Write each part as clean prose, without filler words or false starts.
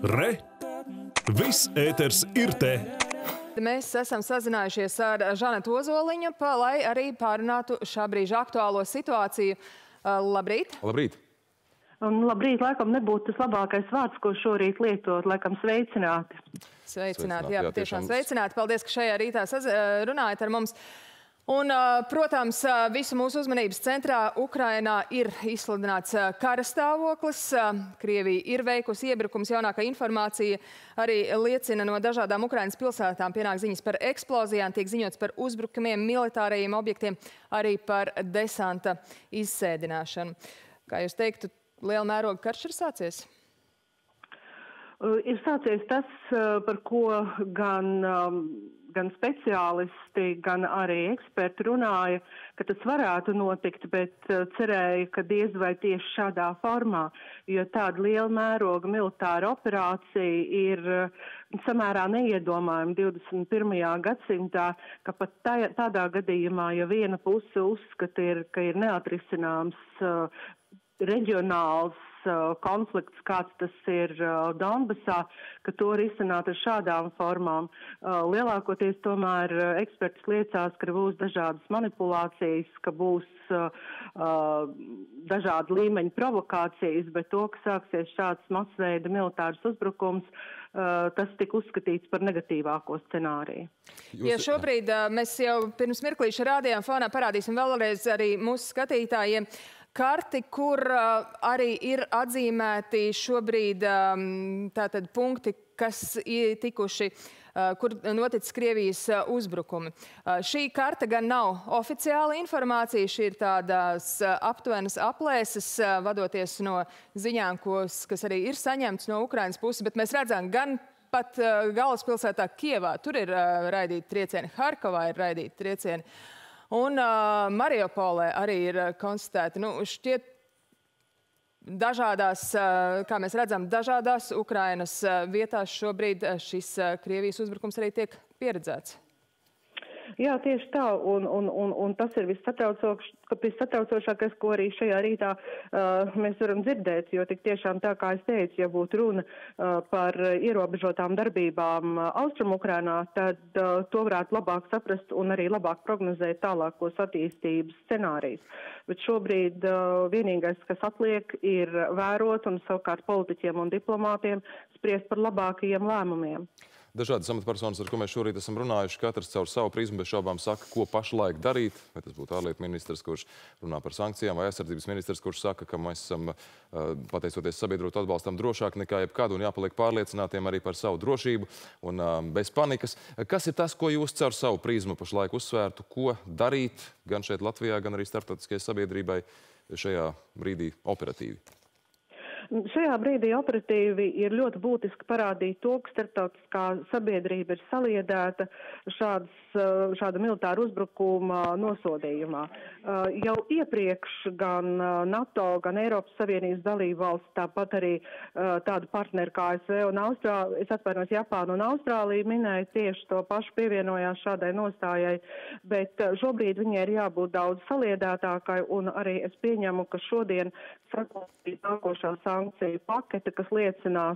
Re! Viss ēters ir te! Mēs esam sazinājušies ar Žanetu Ozoliņu, lai arī pārunātu šā brīža aktuālo situāciju. Labrīt! Labrīt! Labrīt, laikam nebūtu tas labākais vārds, ko šorīt lietot, laikam sveicināti. Sveicināti, jā, patiešām sveicināti. Paldies, ka šajā rītā runājat ar mums. Un, protams, visu mūsu uzmanības centrā Ukrainā ir izsludināts kara stāvoklis. Krievija ir veikusi iebrukums. Jaunākā informācija arī liecina no dažādām Ukrainas pilsētām. Pienāk ziņas par eksplozijām, tiek ziņots par uzbrukumiem, militārajiem objektiem, arī par desanta izsēdināšanu. Kā jūs teiktu, liela mēroga karš ir sācies? Ir sācies tas, par ko gan speciālisti, gan arī eksperti runāja, ka tas varētu notikt, bet cerēja, ka diez vai tieši šādā formā, jo tāda liela mēroga militāra operācija ir samērā neiedomājama 21. gadsimtā, ka pat tādā gadījumā, ja viena puse uzskata, ka ir neatrisināms reģionāls konflikts, kāds tas ir Donbasā, ka to risināt ar šādām formām. Lielākoties tomēr eksperts liecās, ka būs dažādas manipulācijas, ka būs dažādi līmeņi provokācijas, bet to, ka sāksies šāds masveida militārs uzbrukums, tas tika uzskatīts par negatīvāko scenāriju. Ja šobrīd mēs jau pirms mirklīša rādījām fonā, parādīsim vēlreiz arī mūsu skatītājiem karti, kur arī ir atzīmēti šobrīd tātad punkti, kas tikuši, kur noticis Krievijas uzbrukumi. Šī karta gan nav oficiāla informācija, šī ir tādas aptuvenas aplēses, vadoties no ziņām, kas arī ir saņemts no Ukrainas puses, bet mēs redzam gan pat galvaspilsētā Kievā, tur ir raidīti triecieni, Harkovā ir raidīti triecieni. Un Mariupolē arī ir konstatēti, šķiet dažādās, kā mēs redzam, dažādās Ukrainas vietās šobrīd šis Krievijas uzbrukums arī tiek pieredzēts. Jā, tieši tā, un tas ir vissatraucošākais, ko arī šajā rītā mēs varam dzirdēt, jo tik tiešām tā, kā es teicu, ja būtu runa par ierobežotām darbībām Austrumu-Ukrainā, tad to varētu labāk saprast un arī labāk prognozēt tālākos attīstības scenārijus. Bet šobrīd vienīgais, kas atliek, ir vērot un savukārt politiķiem un diplomātiem spriest par labākajiem lēmumiem. Dažādas amatpersonas, ar ko mēs šorīt esam runājuši, katrs caur savu prizmu bez šaubām saka, ko pašlaik darīt. Vai tas būtu ārlietu ministrs, kurš runā par sankcijām, vai aizsardzības ministrs, kurš saka, ka mēs esam, pateicoties sabiedrotu atbalstam, drošāk nekā jebkad un jāpaliek pārliecinātiem arī par savu drošību un bez panikas. Kas ir tas, ko jūs caur savu prizmu pašlaik uzsvērtu, ko darīt gan šeit Latvijā, gan arī starptautiskajai sabiedrībai šajā brīdī operatīvi? Šajā brīdī operatīvi ir ļoti būtiski parādīt to, ka starptautiskā sabiedrība ir saliedēta šāda militāra uzbrukuma nosodījumā. Jau iepriekš gan NATO, gan Eiropas Savienības dalību valsts, tāpat arī tādu partneri kā ASV un Japāna un Austrālija minēja tieši to pašu, pievienojās šādai nostājai, bet šobrīd viņai ir jābūt daudz saliedētākai, un arī es pieņemu, ka šodien saklausīs nākošā sankciju pakete, kas liecinās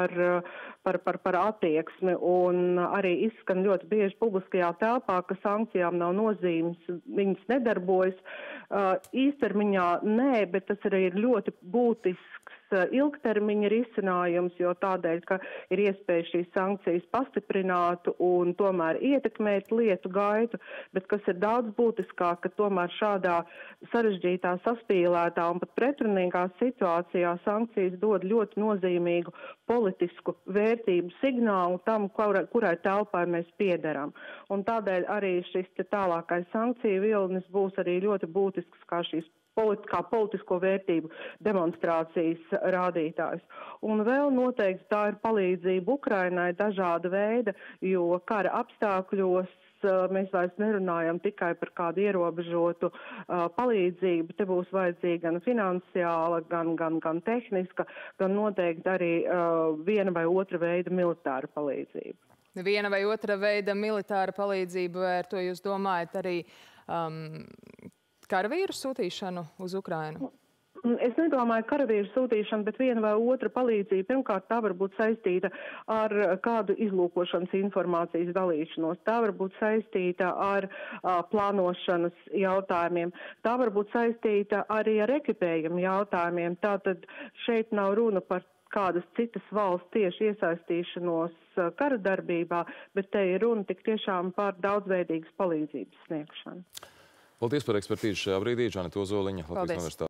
par attieksmi, un arī izskan ļoti bieži publiskajā telpā, ka sankcijām nav nozīmes, viņas nedarbojas. Īstermiņā nē, bet tas arī ir ļoti būtisks ilgtermiņa risinājums, jo tādēļ, ka ir iespēja šīs sankcijas pastiprināt un tomēr ietekmēt lietu gaitu, bet kas ir daudz būtiskāk, ka tomēr šādā sarežģītā, saspīlētā un pat pretrunīgā situācijā sankcijas dod ļoti nozīmīgu politisku vērtību signālu tam, kurai telpai mēs piederam. Un tādēļ arī šis tālākais sankciju vilnis būs arī ļoti būtisks kā šīs kā politisko vērtību demonstrācijas rādītājs. Un vēl noteikti tā ir palīdzība Ukrainai dažāda veida, jo kara apstākļos mēs vairs nerunājam tikai par kādu ierobežotu palīdzību. Te būs vajadzīga gan finansiāla, gan tehniska, gan noteikti arī viena vai otra veida militāra palīdzība. Viena vai otra veida militāra palīdzība, vai ar to jūs domājat arī karavīru sūtīšanu uz Ukrainu? Es nedomāju karavīru sūtīšanu, bet viena vai otra palīdzība. Pirmkārt, tā var būt saistīta ar kādu izlūkošanas informācijas dalīšanos. Tā var būt saistīta ar plānošanas jautājumiem. Tā var būt saistīta arī ar ekipējumu jautājumiem. Tātad šeit nav runa par kādas citas valsts tieši iesaistīšanos kara darbībā, bet te ir runa tik tiešām par daudzveidīgas palīdzības sniegšanu. Paldies par ekspertīzi šajā brīdī. Žaneta Ozoliņa, Latvijas Universitātes